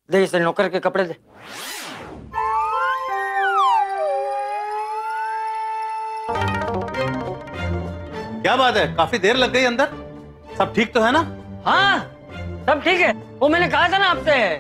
दे इसे नौकर के कपड़े दे। क्या बात है, काफी देर लग गई अंदर। सब ठीक तो है ना? हाँ सब ठीक है, वो मैंने कहा था ना आपसे।